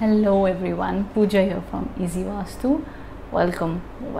Hello everyone, Pooja here from Easy Vastu. Welcome.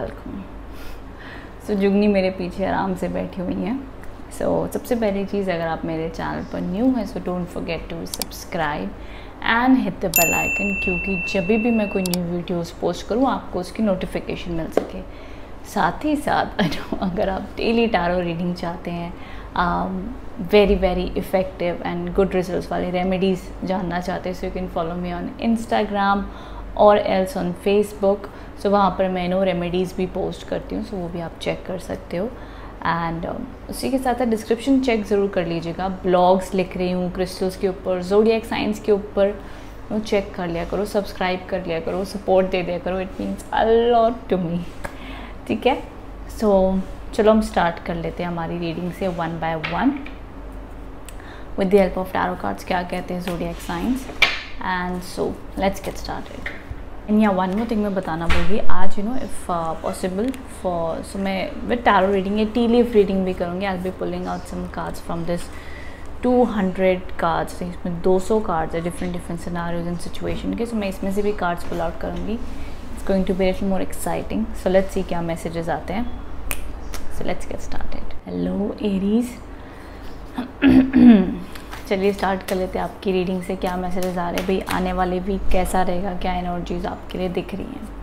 So जुगनी मेरे पीछे आराम से बैठी हुई हैं. So सबसे पहली चीज़, अगर आप मेरे चैनल पर न्यू हैं so don't forget to subscribe and hit the bell icon, क्योंकि जब भी मैं कोई न्यू वीडियोस पोस्ट करूँ आपको उसकी नोटिफिकेशन मिल सके. साथ ही साथ अगर आप डेली टैरो रीडिंग चाहते हैं, very effective and good results वाले रेमेडीज़ जानना चाहते हैं, so you can follow me on Instagram और एल्स ऑन फेसबुक. सो वहाँ पर मैं नो रेमेडीज़ भी पोस्ट करती हूँ, सो वो भी आप चेक कर सकते हो. एंड उसी के साथ डिस्क्रिप्शन चेक ज़रूर कर लीजिएगा. ब्लॉग्स लिख रही हूँ क्रिस्टल्स के ऊपर, ज़ोडिएक साइंस के ऊपर, चेक कर लिया करो, सब्सक्राइब कर लिया करो, सपोर्ट दे दिया करो. It means a lot to me. ठीक है, सो चलो हम स्टार्ट कर लेते हैं हमारी रीडिंग से one by one with the help of tarot cards. क्या कहते हैं zodiac science. And so let's get started. And yeah one more thing मैं बताना भूलूँगी आज, इफ़ पॉसिबल फॉर, सो मैं विद टैरो रीडिंग या टी लीफ रीडिंग भी करूँगी. I will be pulling out some cards from this 200 cards. इसमें 200 cards है डिफरेंट सिनारियोज एंड सिचुएशन के. सो मैं इसमें से भी कार्ड्स पुल आउट करूँगी. It's going to be little more exciting. So let's see क्या मैसेजेस आते हैं. So let's get started. Hello Aries. चलिए स्टार्ट कर लेते हैं आपकी रीडिंग से. क्या मैसेजेस आ रहे हैं भाई, आने वाले वीक कैसा रहेगा, क्या एनर्जीज आपके लिए दिख रही हैं.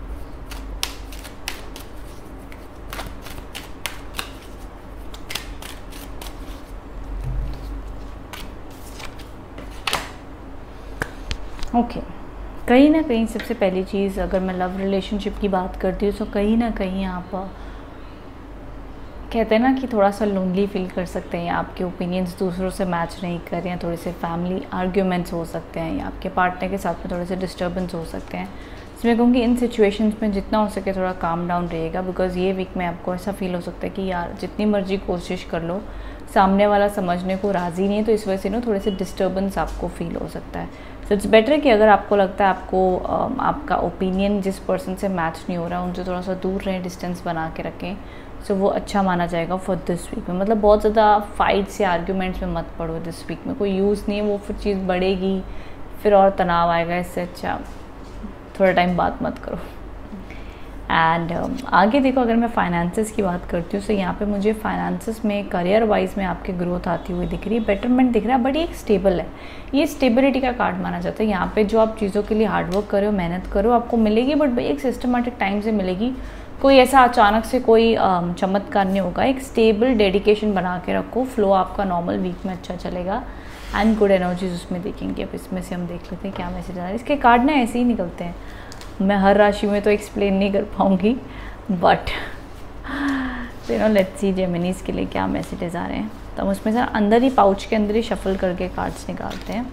ओके, कहीं ना कहीं सबसे पहली चीज़, अगर मैं लव रिलेशनशिप की बात करती हूँ तो कहीं ना कहीं आप कहते हैं ना कि थोड़ा सा लोनली फील कर सकते हैं, या आपके ओपिनियंस दूसरों से मैच नहीं कर रहे हैं, थोड़े से फैमिली आर्ग्यूमेंट्स हो सकते हैं, या आपके पार्टनर के साथ में थोड़े से डिस्टर्बेंस हो सकते हैं. तो मैं कहूँगी इन सिचुएशंस में जितना हो सके थोड़ा काम डाउन रहिएगा, बिकॉज ये वीक में आपको ऐसा फील हो सकता है कि यार जितनी मर्जी कोशिश कर लो सामने वाला समझने को राज़ी नहीं है, तो इस वजह से थोड़े से डिस्टर्बेंस आपको फील हो सकता है. सो इट्स बेटर कि अगर आपको लगता है आपको आपका ओपिनियन जिस पर्सन से मैच नहीं हो रहा, उनसे थोड़ा सा दूर रहें, डिस्टेंस बना के रखें. सो वो अच्छा माना जाएगा फॉर दिस वीक में. मतलब बहुत ज़्यादा फाइट्स या आर्ग्यूमेंट्स में मत पड़ो दिस वीक में, कोई यूज़ नहीं है, वो फिर चीज़ बढ़ेगी, फिर और तनाव आएगा. इससे अच्छा थोड़ा टाइम बात मत करो. एंड आगे देखो, अगर मैं फाइनेंसेस की बात करती हूँ तो यहाँ पे मुझे फाइनेंसेस में करियर वाइज में आपकी ग्रोथ आती हुई दिख रही है, बेटरमेंट दिख रहा है, बट ये एक स्टेबल है. ये स्टेबिलिटी का कार्ड माना जाता है. यहाँ पे जो आप चीज़ों के लिए हार्डवर्क करो, मेहनत करो, आपको मिलेगी, बट एक सिस्टमेटिक टाइम से मिलेगी. कोई ऐसा अचानक से कोई चमत्कार नहीं होगा. एक स्टेबल डेडिकेशन बना के रखो, फ्लो आपका नॉर्मल वीक में अच्छा चलेगा एंड गुड एनर्जीज उसमें देखेंगे. अब इसमें से हम देख लेते हैं क्या मैसेज आ रहा है. इसके कार्ड ना ऐसे ही निकलते हैं, मैं हर राशि में तो एक्सप्लेन नहीं कर पाऊँगी, बट लेट्स सी जेमिनीज़ के लिए क्या मैसेजेस आ रहे हैं. तो हम उसमें से अंदर ही पाउच के अंदर ही शफल करके कार्ड्स निकालते हैं.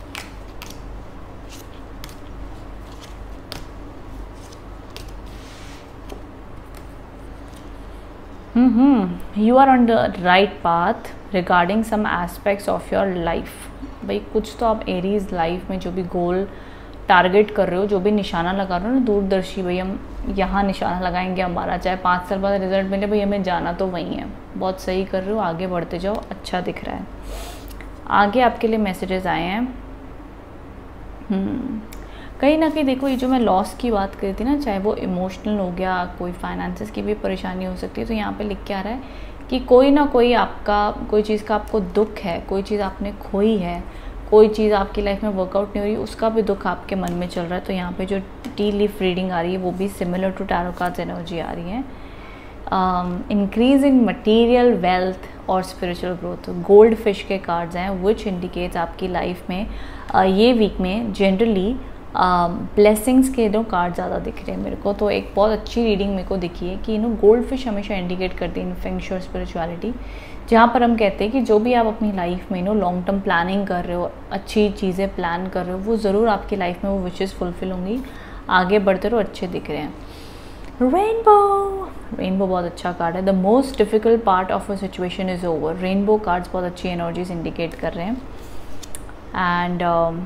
You are on the right path regarding some aspects of your life. भाई कुछ तो आप एरीज लाइफ में जो भी गोल टारगेट कर रहे हो, जो भी निशाना लगा रहे हो ना, दूरदर्शी, भाई हम यहाँ निशाना लगाएंगे हमारा, चाहे 5 साल बाद रिजल्ट मिले, भाई हमें जाना तो वहीं है. बहुत सही कर रहे हो, आगे बढ़ते जाओ, अच्छा दिख रहा है. आगे आपके लिए मैसेजेस आए हैं. कहीं ना कहीं देखो, ये जो मैं लॉस की बात करी थी ना, चाहे वो इमोशनल हो गया, कोई फाइनेंसेस की भी परेशानी हो सकती है, तो यहाँ पे लिख के आ रहा है कि कोई ना कोई आपका, कोई चीज़ का आपको दुख है, कोई चीज़ आपने खोई है, कोई चीज़ आपकी लाइफ में वर्कआउट नहीं हो रही, उसका भी दुख आपके मन में चल रहा है. तो यहाँ पे जो टी लीफ रीडिंग आ रही है वो भी similar to tarot cards energy आ रही है. इंक्रीज इन मटेरियल वेल्थ और स्पिरिचुअल ग्रोथ. गोल्ड फिश के कार्ड्स हैं, विच इंडिकेट्स आपकी लाइफ में ये वीक में जनरली ब्लेसिंग्स के कार्ड ज़्यादा दिख रहे हैं मेरे को. तो एक बहुत अच्छी रीडिंग मेरे को दिखी है कि गोल्ड फिश हमेशा इंडिकेट करती है इन फेंग शूई और स्पिरिचुअलिटी, जहाँ पर हम कहते हैं कि जो भी आप अपनी लाइफ में लॉन्ग टर्म प्लानिंग कर रहे हो, अच्छी चीज़ें प्लान कर रहे हो, वो ज़रूर आपकी लाइफ में वो विशेज़ फुलफिल होंगी. आगे बढ़ते रहो, अच्छे दिख रहे हैं. रेनबो बहुत अच्छा कार्ड है. The most difficult part of a situation is over. Rainbow cards बहुत अच्छी एनर्जीज इंडिकेट कर रहे हैं. एंड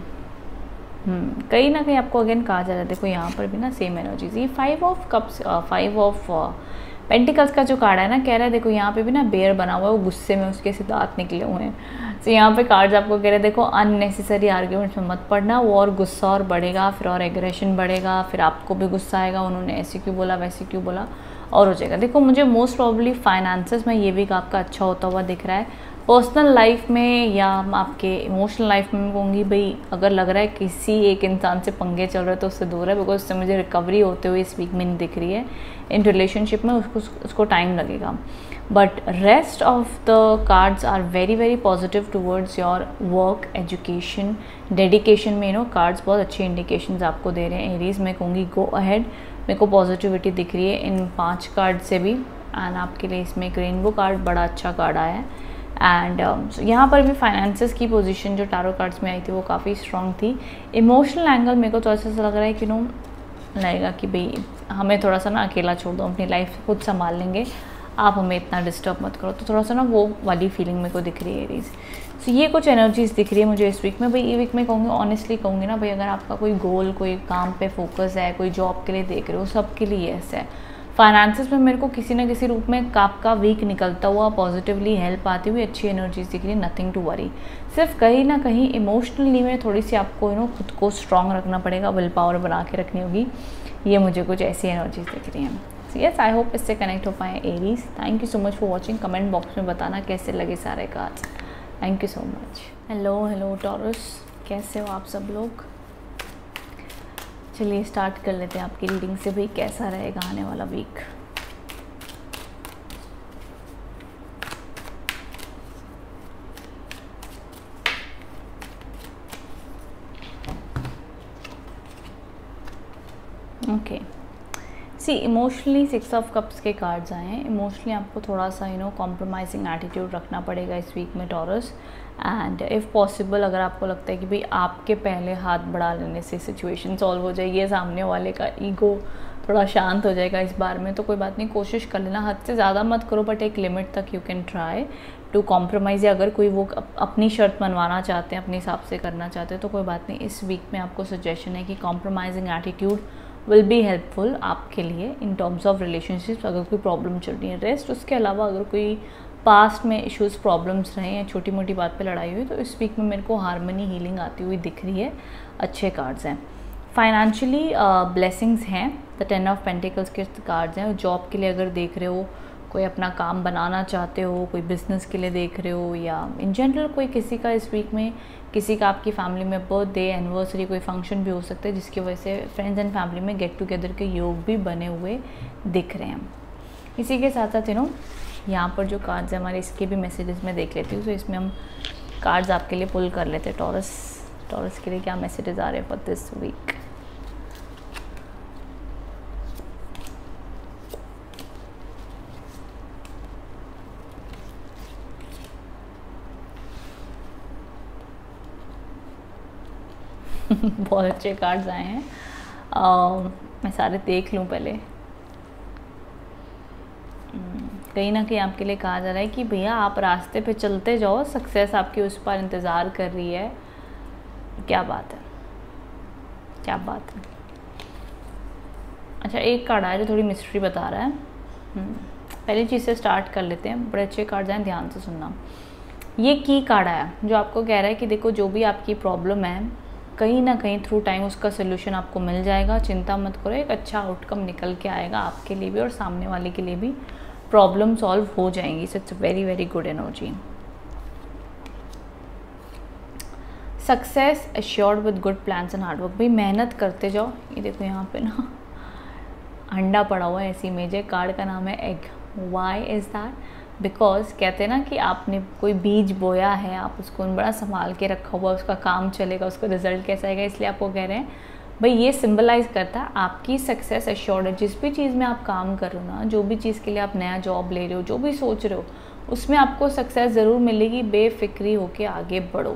कहीं ना कहीं आपको अगेन कहा जा रहा है, देखो यहाँ पर भी ना सेम एनर्जीज. ये 5 ऑफ कप्स, 5 ऑफ पेंटिकल्स का जो कार्ड है ना, कह रहा है देखो यहाँ पे भी ना बेयर बना हुआ है, वो गुस्से में उसके से दांत निकले हुए हैं। तो यहाँ पे कार्ड्स आपको कह रहे हैं देखो अननेसेसरी आर्ग्यूमेंट्स में मत पड़ना, वो और गुस्सा और बढ़ेगा, फिर और एग्रेशन बढ़ेगा, फिर आपको भी गुस्सा आएगा, उन्होंने ऐसे क्यों बोला वैसे क्यों बोला, और हो जाएगा। देखो मुझे मोस्ट प्रॉब्ली फाइनेंसेस में ये वीक आपका अच्छा होता हुआ दिख रहा है। पर्सनल लाइफ में या आपके इमोशनल लाइफ में मैं कहूँगी भाई, अगर लग रहा है किसी एक इंसान से पंगे चल रहे हैं तो उससे दूर है, बिकॉज उससे मुझे रिकवरी होते हुए इस वीक में नहीं दिख रही है। इन रिलेशनशिप में उसको टाइम लगेगा, but rest of the cards are very very positive towards your work, education, dedication में कार्ड्स बहुत अच्छे इंडिकेशंस आपको दे रहे हैं एरीज। मैं कहूँगी गो अहेड, मेरे को पॉजिटिविटी दिख रही है इन 5 कार्ड से भी। एंड आपके लिए इसमें एक रेनबो कार्ड बड़ा अच्छा कार्ड आया है। एंड यहाँ पर भी फाइनेंसेस की पोजीशन जो टैरो कार्ड्स में आई थी वो काफ़ी स्ट्रॉन्ग थी। इमोशनल एंगल मेरे को तो ऐसा लग रहा है कि लगेगा कि भाई हमें थोड़ा सा ना अकेला छोड़ दो, अपनी लाइफ खुद संभाल लेंगे, आप हमें इतना डिस्टर्ब मत करो। तो थोड़ा सा ना वो वाली फीलिंग मेरे को दिख रही है एरीज। सो ये कुछ एनर्जीज दिख रही है मुझे इस वीक में। भाई ये वीक में कहूँगी, ऑनेस्टली कहूँगी ना भाई, अगर आपका कोई गोल, कोई काम पे फोकस है, कोई जॉब के लिए देख रहे हो, सबके लिए ऐसा है। फाइनेंसेस में मेरे को किसी ना किसी रूप में आपका वीक निकलता हुआ पॉजिटिवली हेल्प आती हुई अच्छी एनर्जीज दिख रही है। नथिंग टू वरी, सिर्फ कहीं ना कहीं इमोशनली में थोड़ी सी आपको खुद को स्ट्रॉन्ग रखना पड़ेगा, विल पावर बना के रखनी होगी। ये मुझे कुछ ऐसी एनर्जीज दिख रही हैं। यस, आई होप इससे कनेक्ट हो पाए Aries. Thank you so much for watching. Comment box में बताना कैसे लगे सारे cards. Thank you so much. Hello Taurus, कैसे हो आप सब लोग? चलिए स्टार्ट कर लेते हैं आपकी रीडिंग से। भाई कैसा रहेगा आने वाला week? Okay, see emotionally 6 of cups के कार्ड्स आए हैं। इमोशनली आपको थोड़ा सा कॉम्प्रोमाइजिंग एटीट्यूड रखना पड़ेगा इस वीक में टॉरस। एंड इफ़ पॉसिबल, अगर आपको लगता है कि भाई आपके पहले हाथ बढ़ा लेने से सिचुएशन सॉल्व हो जाएगी, सामने वाले का ईगो थोड़ा शांत हो जाएगा इस बार में, तो कोई बात नहीं, कोशिश कर लेना। हद से ज़्यादा मत करो, बट एक लिमिट तक you can try to compromise. या अगर कोई वो अपनी शर्त मनवाना चाहते हैं, अपने हिसाब से करना चाहते हैं, तो कोई बात नहीं। इस वीक में आपको सजेशन है कि compromising attitude will be helpful आपके लिए इन टर्म्स ऑफ रिलेशनशिप्स, अगर कोई प्रॉब्लम चल रही है। रेस्ट उसके अलावा अगर कोई पास्ट में इश्यूज प्रॉब्लम्स रहे हैं, छोटी मोटी बात पे लड़ाई हुई, तो इस वीक में मेरे को हारमनी हीलिंग आती हुई दिख रही है। अच्छे कार्ड्स हैं। फाइनेंशियली ब्लेसिंग्स हैं। द 10 ऑफ पेंटिकल्स के कार्ड्स हैं। जॉब के लिए अगर देख रहे हो, कोई अपना काम बनाना चाहते हो, कोई बिजनेस के लिए देख रहे हो, या इन जनरल कोई किसी का इस वीक में, किसी का आपकी फैमिली में बर्थडे, एनिवर्सरी, कोई फंक्शन भी हो सकता है, जिसकी वजह से फ्रेंड्स एंड फैमिली में गेट टुगेदर के योग भी बने हुए दिख रहे हैं। इसी के साथ साथ यहाँ पर जो कार्ड्स हैं हमारे, इसके भी मैसेजेस मैं देख लेती हूँ। तो इसमें हम कार्ड्स आपके लिए पुल कर लेते हैं। टॉरस के लिए क्या मैसेजेस आ रहे हैं फॉर दिस वीक? बहुत अच्छे कार्ड्स आए हैं। मैं सारे देख लूँ पहले। कहीं ना कहीं आपके लिए कहा जा रहा है कि भैया आप रास्ते पे चलते जाओ, सक्सेस आपकी उस पर इंतज़ार कर रही है। क्या बात है, क्या बात है। अच्छा, एक कार्ड आया जो थोड़ी मिस्ट्री बता रहा है। पहली चीज़ से स्टार्ट कर लेते हैं। बड़े अच्छे कार्ड्स हैं, ध्यान से सुनना। ये की कार्ड आया जो आपको कह रहा है कि देखो जो भी आपकी प्रॉब्लम है, कहीं ना कहीं थ्रू टाइम उसका सोल्यूशन आपको मिल जाएगा। चिंता मत करो, एक अच्छा आउटकम निकल के आएगा आपके लिए भी और सामने वाले के लिए भी। प्रॉब्लम सॉल्व हो जाएंगी। So it's very very good energy. Success assured with good plans and hard work. भाई मेहनत करते जाओ। ये देखो यहाँ पे ना अंडा पड़ा हुआ है, ऐसी इमेज है। कार्ड का नाम है egg. Why is that? Because कहते हैं ना कि आपने कोई बीज बोया है, आप उसको बड़ा संभाल के रखा हुआ, उसका काम चलेगा, उसका रिजल्ट कैसा आएगा। इसलिए आपको कह रहे हैं भाई ये सिंबलाइज़ करता है आपकी सक्सेस एश्योर्ड है। जिस भी चीज़ में आप काम कर रहे हो ना, जो भी चीज़ के लिए आप नया जॉब ले रहे हो, जो भी सोच रहे हो, उसमें आपको सक्सेस ज़रूर मिलेगी। बेफिक्री होके आगे बढ़ो।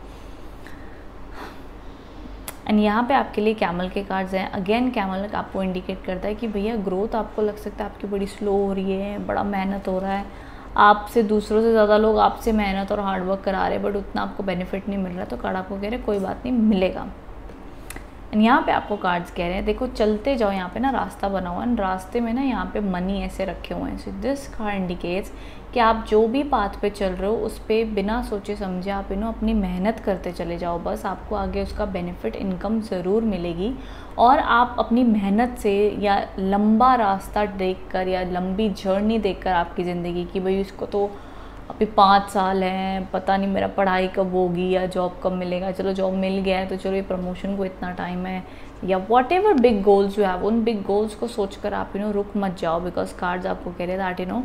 एंड यहाँ पे आपके लिए कैमल के कार्ड्स हैं। अगेन कैमल आपको इंडिकेट करता है कि भैया ग्रोथ आपको लग सकता है आपकी बड़ी स्लो हो रही है, बड़ा मेहनत हो रहा है, आपसे दूसरों से ज़्यादा लोग आपसे मेहनत और हार्डवर्क करा रहे हैं, बट उतना आपको बेनिफिट नहीं मिल रहा। तो कार्ड आपको कह रहे कोई बात नहीं, मिलेगा। एंड यहाँ पे आपको कार्ड्स कह रहे हैं देखो चलते जाओ, यहाँ पे ना रास्ता बना हुआ है, रास्ते में ना यहाँ पे मनी ऐसे रखे हुए हैं। सो दिस कार्ड इंडिकेट्स कि आप जो भी पाथ पे चल रहे हो उस पर बिना सोचे समझे आप अपनी मेहनत करते चले जाओ, बस आपको आगे उसका बेनिफिट इनकम ज़रूर मिलेगी। और आप अपनी मेहनत से या लंबा रास्ता देखकर या लंबी जर्नी देखकर आपकी ज़िंदगी की, भाई उसको तो अभी 5 साल हैं, पता नहीं मेरा पढ़ाई कब होगी या जॉब कब मिलेगा, चलो जॉब मिल गया है तो चलो ये प्रमोशन को इतना टाइम है, या whatever big goals you have, उन बिग गोल्स को सोचकर आप रुक मत जाओ। बिकॉज कार्ड्स आपको कह रहे दैट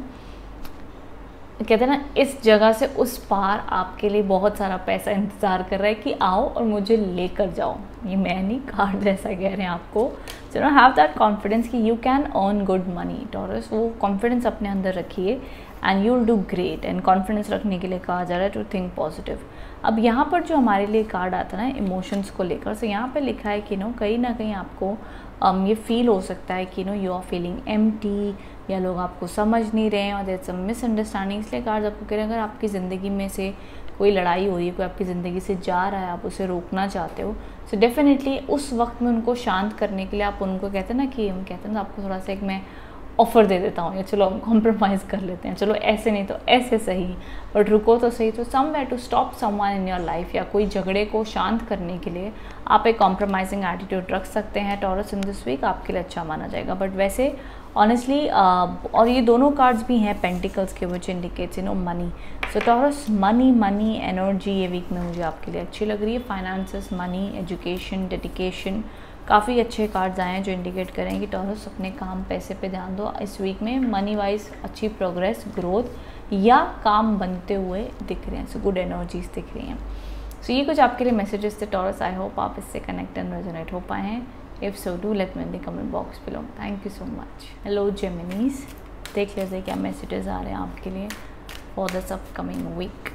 कहते हैं ना, इस जगह से उस पार आपके लिए बहुत सारा पैसा इंतज़ार कर रहा है कि आओ और मुझे लेकर जाओ। ये मैं नहीं, कार्ड जैसा कह रहे हैं आपको। सो हैव दैट कॉन्फिडेंस कि you can earn good money Taurus. वो कॉन्फिडेंस अपने अंदर रखिए and you will do great. And confidence रखने के लिए कहा जा रहा है टू थिंक पॉजिटिव। अब यहाँ पर जो हमारे लिए कार्ड आता है ना इमोशंस को लेकर, सो यहाँ पे लिखा है कि कहीं ना कहीं आपको ये फील हो सकता है कि यू आर फीलिंग एम्प्टी, या लोग आपको समझ नहीं रहे हैं और देयर सम मिसअंडरस्टैंडिंग। इसलिए कार्ड आपको कह रहे हैं अगर आपकी ज़िंदगी में से कोई लड़ाई हो रही है, कोई आपकी ज़िंदगी से जा रहा है, आप उसे रोकना चाहते हो, सो डेफिनेटली उस वक्त में उनको शांत करने के लिए आप उनको कहते हैं ना कि हम कहते हैं ना आपको थोड़ा सा एक मैं ऑफ़र दे देता हूँ, या चलो हम कॉम्प्रोमाइज़ कर लेते हैं, चलो ऐसे नहीं तो ऐसे सही, बट रुको तो सही। तो somewhere to stop someone in your life, या कोई झगड़े को शांत करने के लिए आप एक कॉम्प्रोमाइजिंग एटीट्यूड रख सकते हैं टॉरस इन दिस वीक, आपके लिए अच्छा माना जाएगा। बट वैसे ऑनेस्टली और ये दोनों कार्ड्स भी हैं पेंटिकल्स के, which indicates money. So Taurus money energy ये वीक में मुझे आपके लिए अच्छी लग रही है। फाइनेंसेस, मनी, एजुकेशन, डेडिकेशन, काफ़ी अच्छे कार्ड्स आए हैं जो इंडिकेट करें कि टॉरस अपने काम पैसे पे ध्यान दो। इस वीक में मनी वाइज अच्छी प्रोग्रेस, ग्रोथ या काम बनते हुए दिख रहे हैं। सो गुड एनर्जीज दिख रही हैं। सो ये कुछ आपके लिए मैसेजेस थे टॉरस। आई होप आप इससे कनेक्ट एंड रेजोनेट हो पाए हैं। If so do let me in the comment box below. Thank you so much. Hello Geminis, देख लीजिए क्या मैसेजेस आ रहे हैं आपके लिए for this upcoming week.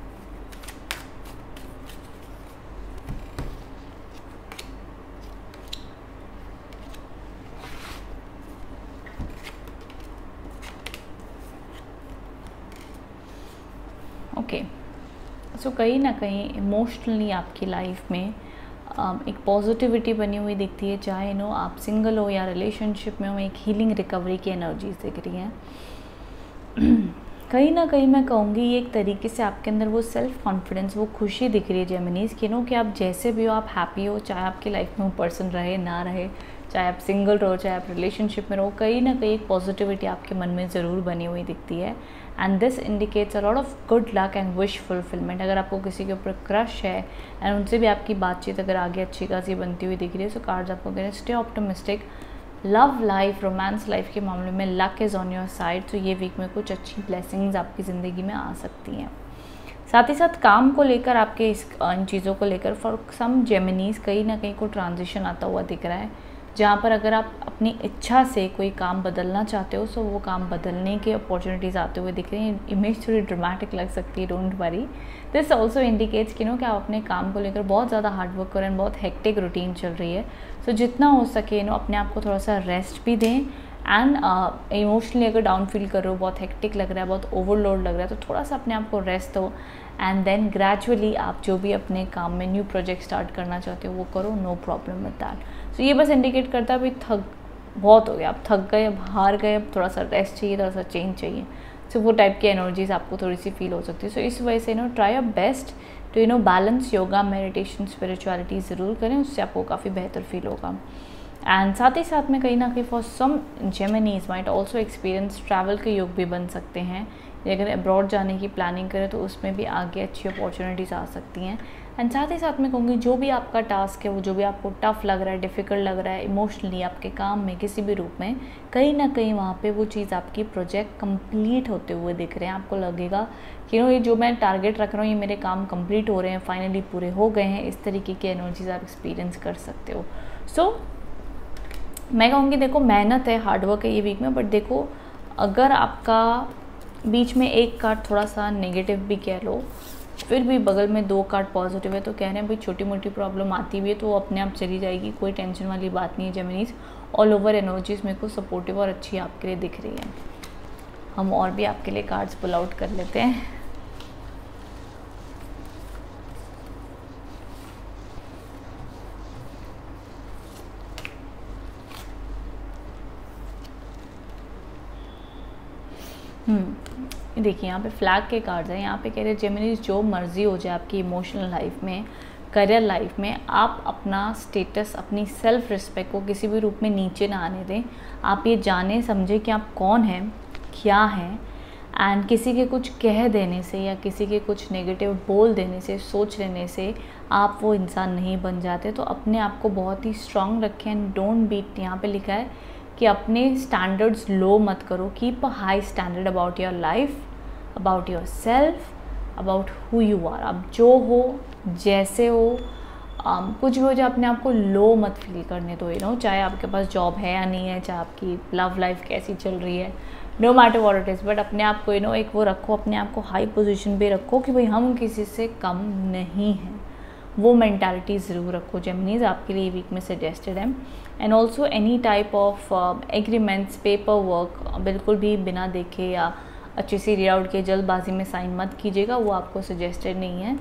Okay, so कहीं ना कहीं इमोशनली आपकी लाइफ में एक पॉजिटिविटी बनी हुई दिखती है, चाहे आप सिंगल हो या रिलेशनशिप में हो। एक हीलिंग रिकवरी की एनर्जीज दिख रही हैं। कहीं ना कहीं मैं कहूँगी ये एक तरीके से आपके अंदर वो सेल्फ कॉन्फिडेंस, वो खुशी दिख रही है जेमिनीज कि आप जैसे भी हो, आप हैप्पी हो, चाहे आपकी लाइफ में वो पर्सन रहे ना रहे, चाहे आप सिंगल रहो, चाहे आप रिलेशनशिप में रहो, कहीं ना कहीं एक पॉजिटिविटी आपके मन में ज़रूर बनी हुई दिखती है। And this indicates a lot of good luck and wish fulfilment. अगर आपको किसी के ऊपर क्रश है एंड उनसे भी आपकी बातचीत अगर आगे अच्छी खासी बनती हुई दिख रही है, सो कार्ड्स आपको कह रहे हैं stay optimistic. Love life, romance life के मामले में luck is on your side. तो ये वीक में कुछ अच्छी ब्लेसिंग्स आपकी ज़िंदगी में आ सकती हैं। साथ ही साथ काम को लेकर आपके इन चीज़ों को लेकर फॉर सम जेमिनीज कहीं ना कहीं को ट्रांजिशन आता हुआ दिख रहा है, जहाँ पर अगर आप अपनी इच्छा से कोई काम बदलना चाहते हो तो वो काम बदलने के अपॉर्चुनिटीज़ आते हुए दिख रही हैं। इमेज थोड़ी ड्रामेटिक लग सकती है, don't worry. This also indicates कि कि आप अपने काम को लेकर बहुत ज़्यादा हार्डवर्क करें, बहुत हेक्टिक रूटीन चल रही है। सो जितना हो सके अपने आप को थोड़ा सा रेस्ट भी दें। एंड इमोशनली अगर डाउन फील कर रहे हो, बहुत हेक्टिक लग रहा है, बहुत ओवरलोड लग रहा है, तो थोड़ा सा अपने आप को रेस्ट दो। एंड देन ग्रेजुअली आप जो भी अपने काम में न्यू प्रोजेक्ट स्टार्ट करना चाहते हो वो करो, no problem with that. So ये बस इंडिकेट करता है भाई बहुत हो गया, आप थक गए, अब हार गए, अब थोड़ा सा रेस्ट चाहिए, थोड़ा सा चेंज चाहिए। सो वो टाइप की एनर्जीज आपको थोड़ी सी फील हो सकती है। सो इस वजह से try your best to balance yoga, meditation, spirituality ज़रूर करें, उससे आपको काफ़ी बेहतर फील होगा। एंड साथ ही साथ में कहीं ना कहीं for some Geminis might also experience travel के योग भी बन सकते हैं। अगर अब्रॉड जाने की प्लानिंग करें तो उसमें भी आगे अच्छी अपॉर्चुनिटीज़ आ सकती हैं। एंड साथ ही साथ मैं कहूँगी जो भी आपका टास्क है, वो जो भी आपको टफ लग रहा है, डिफ़िकल्ट लग रहा है इमोशनली आपके काम में किसी भी रूप में, कहीं ना कहीं वहाँ पे वो चीज़ आपकी प्रोजेक्ट कंप्लीट होते हुए दिख रहे हैं। आपको लगेगा कि ये जो मैं टारगेट रख रहा हूँ ये मेरे काम कंप्लीट हो रहे हैं, फाइनली पूरे हो गए हैं। इस तरीके की एनर्जीज आप एक्सपीरियंस कर सकते हो। सो मैं कहूँगी देखो मेहनत है, हार्डवर्क है ये वीक में, बट देखो अगर आपका बीच में एक कार्ड थोड़ा सा नेगेटिव भी कह लो, फिर भी बगल में 2 कार्ड पॉजिटिव है, तो कह रहे हैं भाई छोटी मोटी प्रॉब्लम आती भी है तो वो अपने आप चली जाएगी, कोई टेंशन वाली बात नहीं है। जेमिनीज ऑल ओवर एनर्जीज मेरे को सपोर्टिव और अच्छी आपके लिए दिख रही है। हम और भी आपके लिए कार्ड्स पुल आउट कर लेते हैं। देखिए यहाँ पे फ्लैग के कार्ड्स हैं। यहाँ पे कह रहे हैं जेमिनीज जो मर्जी हो जाए आपकी इमोशनल लाइफ में, करियर लाइफ में, आप अपना स्टेटस, अपनी सेल्फ रिस्पेक्ट को किसी भी रूप में नीचे ना आने दें। आप ये जाने समझे कि आप कौन हैं, क्या हैं, एंड किसी के कुछ कह देने से या किसी के कुछ नेगेटिव बोल देने से, सोच लेने से आप वो इंसान नहीं बन जाते। तो अपने आप को बहुत ही स्ट्रांग रखें एंड डोंट बीट। यहाँ पे लिखा है कि अपने स्टैंडर्ड्स लो मत करो। Keep a high standard about your life, about yourself, about who you are. आप जो हो, जैसे हो, कुछ भी हो जाए, अपने आप को लो मत फील करने दो। चाहे आपके पास जॉब है या नहीं है, चाहे आपकी लव लाइफ कैसी चल रही है, no matter what it is, but अपने आप को एक वो रखो, अपने आप को हाई पोजीशन पे रखो कि भाई हम किसी से कम नहीं हैं। वो मेंटालिटी ज़रूर रखो जेमिनीज, आपके लिए वीक में सजेस्टेड है। And also any type of agreements, paper work बिल्कुल भी बिना देखे या अच्छे से रीड आउट किए जल्दबाजी में साइन मत कीजिएगा, वो आपको सजेस्टेड नहीं है।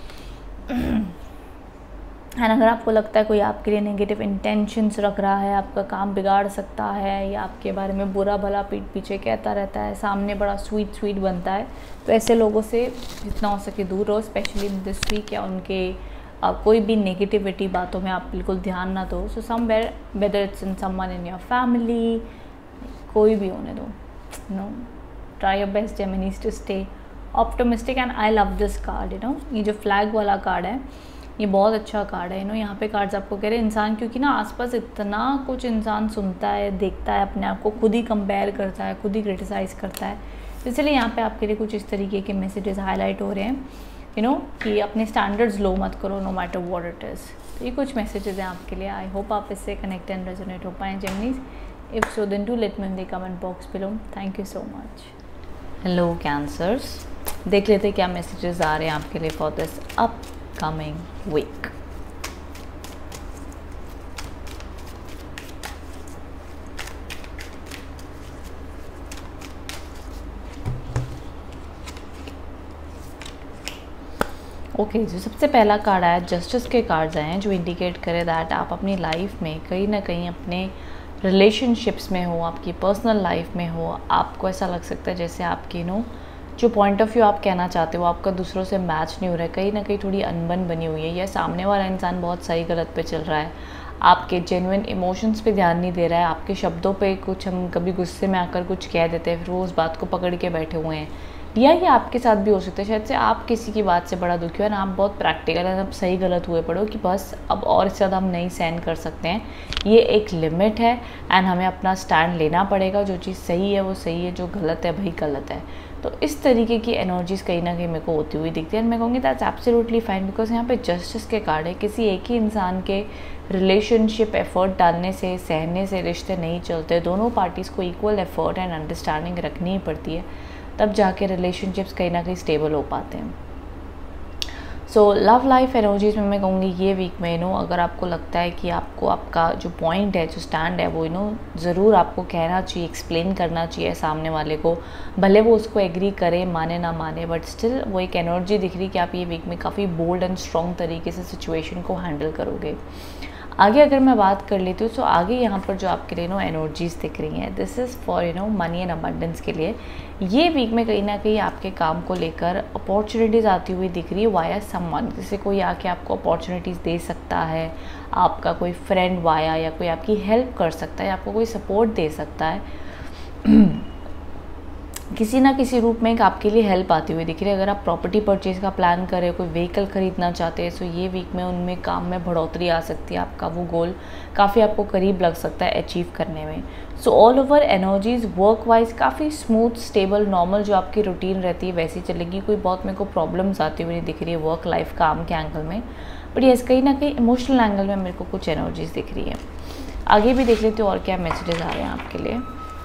एंड अगर आपको लगता है कोई आपके लिए नेगेटिव इंटेंशंस रख रहा है, आपका काम बिगाड़ सकता है या आपके बारे में बुरा भला पीठ पीछे कहता रहता है, सामने बड़ा स्वीट बनता है, तो ऐसे लोगों से जितना हो सके दूर रहो, स्पेशली इन दिस वीक। या उनके कोई भी नेगेटिविटी बातों में आप बिल्कुल ध्यान ना दो। So somewhere, whether it's in someone in your family, कोई भी होने दो, try your best Geminis to stay optimistic. And I love this card. ये जो फ्लैग वाला कार्ड है, ये बहुत अच्छा कार्ड है। यहाँ पे कार्ड्स आपको कह रहे हैं इंसान, क्योंकि ना आसपास इतना कुछ इंसान सुनता है, देखता है, अपने आप को खुद ही कंपेयर करता है, खुद ही क्रिटिसाइज़ करता है, इसलिए यहाँ पे आपके लिए कुछ इस तरीके के मैसेजेस हाईलाइट हो रहे हैं कि अपने स्टैंडर्ड्स लो मत करो, no matter what it is. तो ये कुछ मैसेजेस हैं आपके लिए। आई होप आप इससे कनेक्ट एंड रेजोनेट हो पाएँ Geminis. If so then do let me in the comment box below. Thank you so much. Hello cancers, देख लेते क्या मैसेजेस आ रहे हैं आपके लिए for this upcoming week. Okay जो सबसे पहला कार्ड आया, जस्टिस के कार्ड्स आए हैं जो इंडिकेट करे दैट आप अपनी लाइफ में कहीं ना कहीं अपने रिलेशनशिप्स में हो, आपकी पर्सनल लाइफ में हो, आपको ऐसा लग सकता है जैसे आपकी जो पॉइंट ऑफ व्यू आप कहना चाहते हो आपका दूसरों से मैच नहीं हो रहा है, कहीं ना कहीं थोड़ी अनबन बनी हुई है, या सामने वाला इंसान बहुत सही गलत पे चल रहा है, आपके जेन्युइन इमोशंस पे ध्यान नहीं दे रहा है, आपके शब्दों पे कुछ हम कभी गुस्से में आकर कुछ कह देते हैं, फिर वो उस बात को पकड़ के बैठे हुए हैं। या ये आपके साथ भी हो सकता है, शायद से आप किसी की बात से बड़ा दुखी हो, ना आप बहुत प्रैक्टिकल है, अब सही गलत हुए पड़ो कि बस अब और इससे ज़्यादा हम नहीं सहन कर सकते हैं, ये एक लिमिट है एंड हमें अपना स्टैंड लेना पड़ेगा। जो चीज़ सही है वो सही है, जो गलत है भाई गलत है। तो इस तरीके की एनर्जीज़ कहीं ना कहीं मेरे को होती हुई दिखती है एंड मैं कहूँगी दैट्स एब्सोल्युटली फाइन, बिकॉज यहाँ पे जस्टिस के कार्ड है। किसी एक ही इंसान के रिलेशनशिप एफर्ट डालने से, सहने से रिश्ते नहीं चलते, दोनों पार्टीज़ को इक्वल एफर्ट एंड अंडरस्टैंडिंग रखनी ही पड़ती है, तब जाके रिलेशनशिप्स कहीं ना कहीं स्टेबल हो पाते हैं। सो लव लाइफ एनर्जीज में मैं कहूँगी ये वीक में अगर आपको लगता है कि आपको आपका जो पॉइंट है, जो स्टैंड है, वो ज़रूर आपको कहना चाहिए, एक्सप्लेन करना चाहिए सामने वाले को, भले वो उसको एग्री करे, माने ना माने, बट स्टिल वो एक एनर्जी दिख रही कि आप ये वीक में काफ़ी बोल्ड एंड स्ट्रॉन्ग तरीके से सिचुएशन को हैंडल करोगे। आगे अगर मैं बात कर लेती हूँ तो आगे यहाँ पर जो आपके लिए एनर्जीज दिख रही हैं, this is for money and abundance के लिए। ये वीक में कहीं ना कहीं आपके काम को लेकर अपॉर्चुनिटीज़ आती हुई दिख रही है वाया समवन, जैसे कोई आके आपको अपॉर्चुनिटीज़ दे सकता है, आपका कोई फ्रेंड वाया, या कोई आपकी हेल्प कर सकता है, आपको कोई सपोर्ट दे सकता है किसी ना किसी रूप में एक आपके लिए हेल्प आती हुई दिख रही है। अगर आप प्रॉपर्टी परचेज़ का प्लान करें, कोई व्हीकल खरीदना चाहते हैं, सो ये वीक में उनमें काम में बढ़ोतरी आ सकती है, आपका वो गोल काफ़ी आपको करीब लग सकता है अचीव करने में। So all over energies work wise काफ़ी स्मूथ, स्टेबल, नॉर्मल जो आपकी रूटीन रहती है वैसी चलेगी। कोई बहुत मेरे को प्रॉब्लम्स आती हुई नहीं दिख रही है वर्क लाइफ काम के एंगल में, बट यस कहीं ना कहीं इमोशनल एंगल में मेरे को कुछ एनर्जीज दिख रही है। आगे भी देख लेते हो और क्या मैसेजेस आ रहे हैं आपके लिए।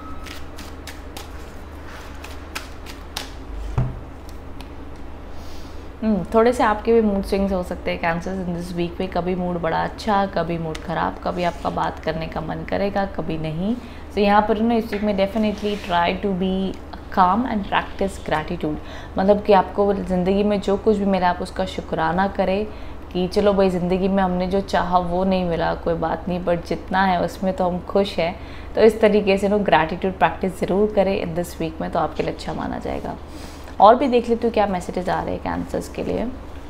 थोड़े से आपके भी मूड स्विंग्स हो सकते हैं कैंसर्स इन दिस वीक में, कभी मूड बड़ा अच्छा, कभी मूड ख़राब, कभी आपका बात करने का मन करेगा, कभी नहीं। तो यहाँ पर इस वीक में definitely try to be calm and practice gratitude, मतलब कि आपको ज़िंदगी में जो कुछ भी मिला आप उसका शुक्राना करें, कि चलो भाई ज़िंदगी में हमने जो चाहा वो नहीं मिला, कोई बात नहीं, बट जितना है उसमें तो हम खुश हैं। तो इस तरीके से ग्रैटिट्यूड प्रैक्टिस ज़रूर करें इन दिस वीक में, तो आपके लिए अच्छा माना जाएगा। और भी देख लेते हो क्या मैसेजेस आ रहे हैं कैंसर्स के लिए।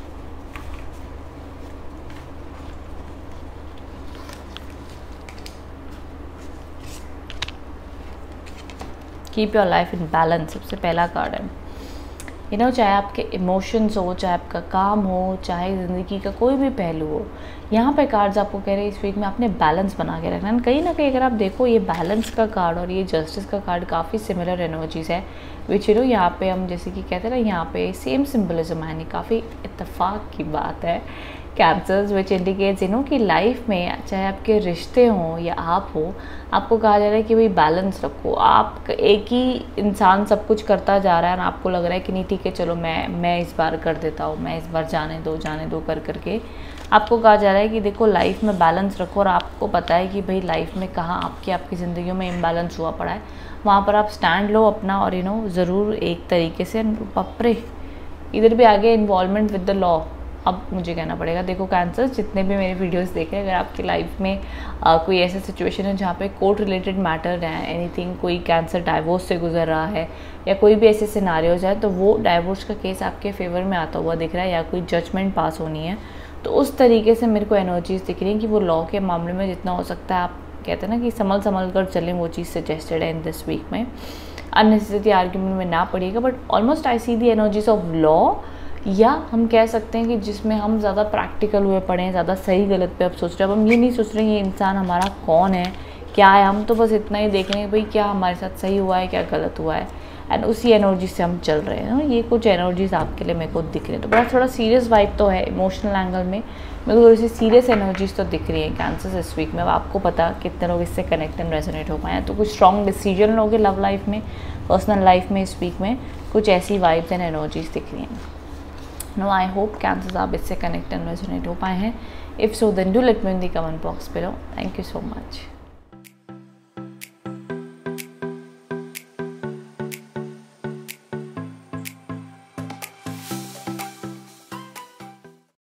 Keep your life in balance, सबसे पहला कार्ड है। चाहे आपके इमोशंस हो, चाहे आपका काम हो, चाहे ज़िंदगी का कोई भी पहलू हो, यहाँ पे कार्ड्स आपको कह रहे हैं इस वीक में आपने बैलेंस बना के रखना है। कहीं ना कहीं अगर आप देखो ये बैलेंस का कार्ड और ये जस्टिस का कार्ड काफ़ी सिमिलर एनर्जीज़ है, विच यहाँ पे हम जैसे कि कहते हैं ना, यहाँ पे सेम सिम्बलिज्म है, यानी काफ़ी इत्तेफाक की बात है कैंसर्स, विच इंडिकेट्स कि लाइफ में चाहे आपके रिश्ते हों या आप हो, आपको कहा जा रहा है कि भाई बैलेंस रखो। आप एक ही इंसान सब कुछ करता जा रहा है और आपको लग रहा है कि नहीं ठीक है चलो मैं इस बार कर देता हूँ, मैं इस बार जाने दो करके आपको कहा जा रहा है कि देखो लाइफ में बैलेंस रखो। और आपको पता है कि भाई लाइफ में कहाँ आपकी ज़िंदगियों में इम्बैलेंस हुआ पड़ा है, वहाँ पर आप स्टैंड लो अपना, और ज़रूर एक तरीके से बापरे इधर भी आगे इन्वॉल्वमेंट विद द लॉ। अब मुझे कहना पड़ेगा, देखो कैंसर जितने भी मेरे वीडियोस देखे, अगर आपकी लाइफ में कोई ऐसा सिचुएशन है जहाँ पे कोर्ट रिलेटेड मैटर है, एनीथिंग, कोई कैंसर डाइवोर्स से गुजर रहा है या कोई भी ऐसे सिनारियोज है, तो वो डाइवोर्स का केस आपके फेवर में आता हुआ दिख रहा है या कोई जजमेंट पास होनी है, तो उस तरीके से मेरे को एनर्जीज दिख रही हैं कि वो लॉ के मामले में जितना हो सकता है आप कहते हैं ना कि संभल कर चलें, वो चीज़ सजेस्टेड है इन दिस वीक में। अननेसेसरी आर्ग्यूमेंट में ना पड़िएगा, but almost I see the energies of law, या हम कह सकते हैं कि जिसमें हम ज़्यादा प्रैक्टिकल हुए पड़े हैं, ज़्यादा सही गलत पे अब सोच रहे हैं। अब हम ये नहीं सोच रहे हैं ये इंसान हमारा कौन है, क्या है, हम तो बस इतना ही देख रहे हैं भाई क्या हमारे साथ सही हुआ है, क्या गलत हुआ है, एंड उसी एनर्जी से हम चल रहे हैं। ये कुछ एनर्जीज आपके लिए मेरे को दिख रही है, तो बड़ा थोड़ा सीरियस वाइब तो है इमोशनल एंगल में, मेरे को थोड़ी सी सीरियस एनर्जीज तो दिख रही है कैंसर इस वीक में। अब आपको पता कितने लोग इससे कनेक्ट एंड रेजोनेट हो पाए, तो कुछ स्ट्रॉन्ग डिसीजन लोगे लव लाइफ में, पर्सनल लाइफ में इस वीक में कुछ ऐसी वाइब्स एंड एनर्जीज दिख रही हैं। No, I hope cancers आप इससे कनेक्ट एंड रेजोनेट हो पाए हैं. If so, then do let me in the comment box below. Thank you so much.